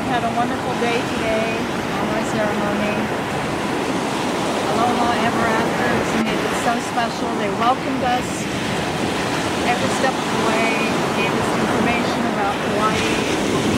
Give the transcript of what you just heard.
had a wonderful day today on our ceremony. Aloha Ever After made it so special. They welcomed us every step of the way, gave us information about Hawaii,